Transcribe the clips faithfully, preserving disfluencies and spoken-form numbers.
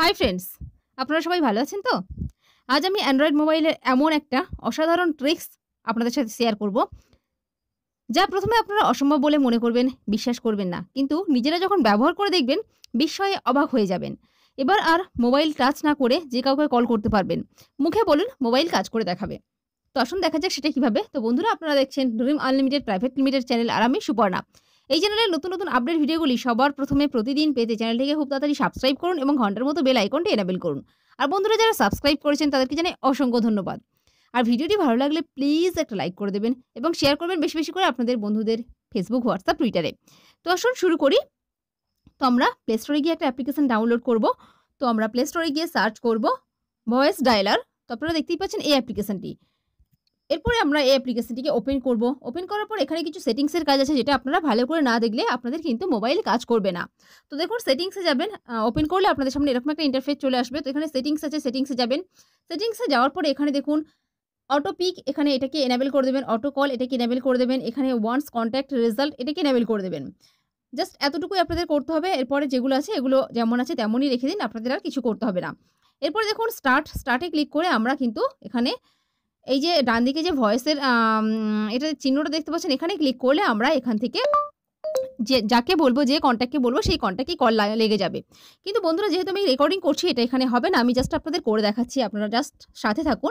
Hi friends, আপনারা সবাই ভালো আছেন তো? আজ আমি অ্যান্ড্রয়েড মোবাইলের এমন একটা অসাধারণ ট্রিক্স আপনাদের সাথে শেয়ার করব, যা প্রথমে আপনারা অসম্ভব বলে মনে করবেন, বিশ্বাস করবেন না। কিন্তু নিজেরা যখন ব্যবহার করে দেখবেন, বিস্ময়ে অবাক হয়ে যাবেন। এবার আর মোবাইল টাচ না করে যে কাউকে কল করতে পারবেন। মুখে বলুন, মোবাইল কাজ করে দেখাবে। তো আসুন দেখা যাক সেটা কিভাবে। তো বন্ধুরা, আপনারা দেখছেন dream unlimited private limited channel, আর আমি সুপর্ণা। এই চ্যানেলের নতুন নতুন আপডেট ভিডিওগুলি সবার প্রথমে প্রতিদিন পেতে চ্যানেলটিকে খুব তাড়াতাড়ি সাবস্ক্রাইব করুন এবং ঘন্টার মতো বেল আইকনটি এনেবল করুন। আর বন্ধুরা, যারা সাবস্ক্রাইব করেছেন তাদেরকে জানাই অসংখ্য ধন্যবাদ। আর ভিডিওটি ভালো লাগলে প্লিজ একটা লাইক করে দেবেন এবং শেয়ার করবেন বেশি বেশি করে আপনাদের বন্ধুদের ফেসবুক, হোয়াটসঅ্যাপ, টুইটারে। তো আসুন শুরু করি। তো আমরা প্লে স্টোরে গিয়ে একটা অ্যাপ্লিকেশন ডাউনলোড করব। তো আমরা প্লে স্টোরে গিয়ে সার্চ করব ভয়েস ডায়ালার। তো আপনারা দেখতেই পাচ্ছেন এই অ্যাপ্লিকেশনটি। এরপরে আমরা এই অ্যাপ্লিকেশনটিকে ওপেন করব। ওপেন করার পর এখানে কিছু সেটিংসের কাজ আছে, যেটা আপনারা ভালো করে না দেখলে আপনাদের কিন্তু মোবাইল কাজ করবে না। তো দেখুন, সেটিংসে যাবেন। ওপেন করলে আপনাদের সামনে এরকম একটা ইন্টারফেস চলে আসবে। তো এখানে সেটিংস আছে, সেটিংসে যাবেন। সেটিংসে যাওয়ার পরে এখানে দেখুন অটো পিক, এখানে এটাকে এনেবল করে দেবেন। অটো কল এটাকে এনেবল করে দেবেন। এখানে ওয়ান্স কন্ট্যাক্ট রেজাল্ট এটাকে এনেবল করে দেবেন। জাস্ট এতটুকুই আপনাদের করতে হবে। এরপরে যেগুলো আছে এগুলো যেমন আছে তেমনই রেখে দিন, আপনাদের আর কিছু করতে হবে না। এরপরে দেখুন স্টার্ট স্টার্টে ক্লিক করে আমরা কিন্তু এখানে এই যে ডান দিকে যে ভয়েসের এটা চিহ্নটা দেখতে পাচ্ছেন, এখানে ক্লিক করলে আমরা এখান থেকে যে যাকে বলবো, যে কন্ট্যাক্টকে বলবো, সেই কন্ট্যাক্টে কল লেগে যাবে। কিন্তু বন্ধুরা, যেহেতু আমি রেকর্ডিং করছি, এটা এখানে হবে না। আমি জাস্ট আপনাদের করে দেখাচ্ছি, আপনারা জাস্ট সাথে থাকুন।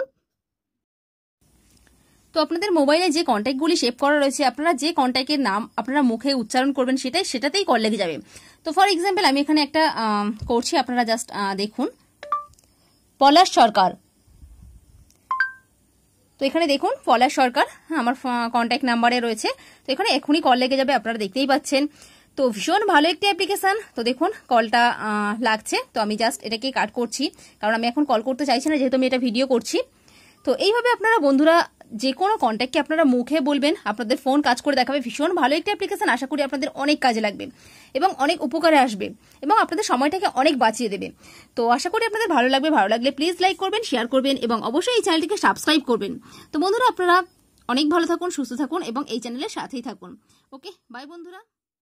তো আপনাদের মোবাইলে যে কন্ট্যাক্টগুলি সেভ করা রয়েছে, আপনারা যে কন্ট্যাক্টের নাম আপনারা মুখে উচ্চারণ করবেন সেটাই সেটাতেই কল লেগে যাবে। তো ফর এক্সাম্পল আমি এখানে একটা করছি, আপনারা জাস্ট দেখুন, পলাশ সরকার। তো এখানে দেখুন পলাশ সরকার আমার কন্ট্যাক্ট নাম্বারে রয়েছে। তো এখানে এখনই কল লেগে যাবে, আপনারা দেখতেই পাচ্ছেন। তো ভীষণ ভালো একটি অ্যাপ্লিকেশন। তো দেখুন কলটা লাগছে। তো আমি জাস্ট এটাকে কাট করছি, কারণ আমি এখন কল করতে চাইছি না, যেহেতু আমি এটা ভিডিও করছি। তো এইভাবে আপনারা বন্ধুরা যে কোনো কন্ট্যাক্টকে আপনারা মুখে বলবেন, আপনাদের ফোন কাজ করে দেখাবে। ভীষণ ভালো একটি অ্যাপ্লিকেশন, আশা করি আপনাদের অনেক কাজে লাগবে এবং অনেক উপকারে আসবে এবং আপনাদের সময়টাকে অনেক বাঁচিয়ে দেবে। তো আশা করি আপনাদের ভালো লাগবে। ভালো লাগলে প্লিজ লাইক করবেন, শেয়ার করবেন এবং অবশ্যই এই চ্যানেলটিকে সাবস্ক্রাইব করবেন। তো বন্ধুরা, আপনারা অনেক ভালো থাকুন, সুস্থ থাকুন এবং এই চ্যানেলের সাথেই থাকুন। ওকে, বাই বন্ধুরা।